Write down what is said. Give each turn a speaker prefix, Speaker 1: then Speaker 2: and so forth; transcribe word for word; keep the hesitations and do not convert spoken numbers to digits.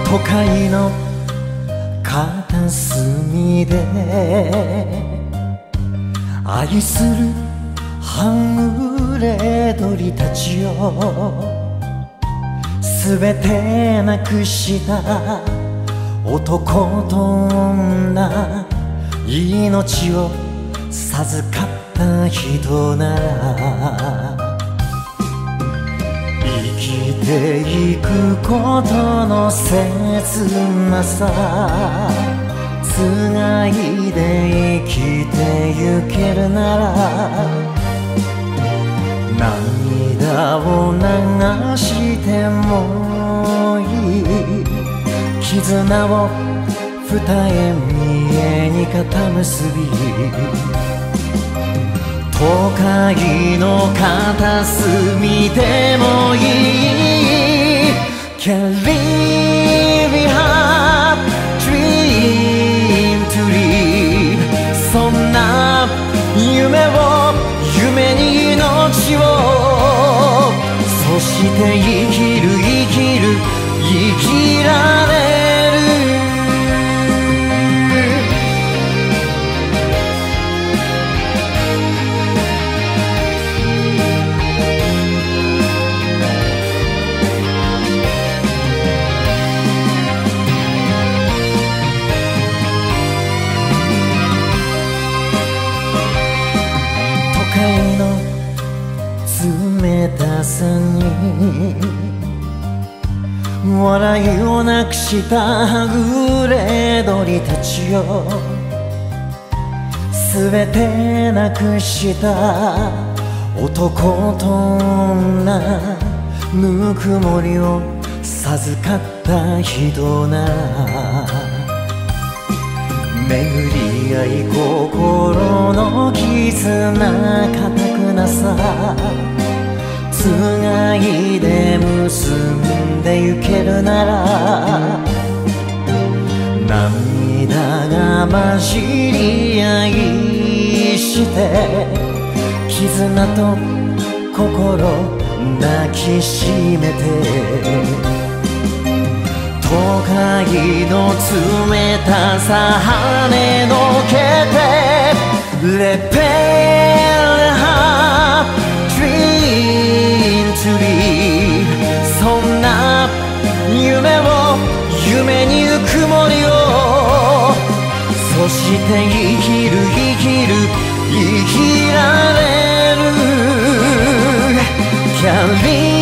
Speaker 1: 都会の片隅で愛する半グレ鳥たちをすべてなくした男と女、命を授かった人なら生きていくことの切なさつがいで生きてゆけるなら涙を流してもいい絆を二重見えに固結び都会の片隅でもいい Carry me hard dream to live そんな夢を夢に命をそして生きる生きる生きられる冷たさに笑いをなくしたはぐれ鳥たちをすべてなくした男と女ぬくもりを授かった人なら巡り合い心の絆固くなさつがいで結んでゆけるなら涙が混じり合いして絆と心抱きしめて都会の冷たさ跳ねのけてレペルハDream to live そんな夢を夢にぬくもりをそして生きる生きる生きられる Carry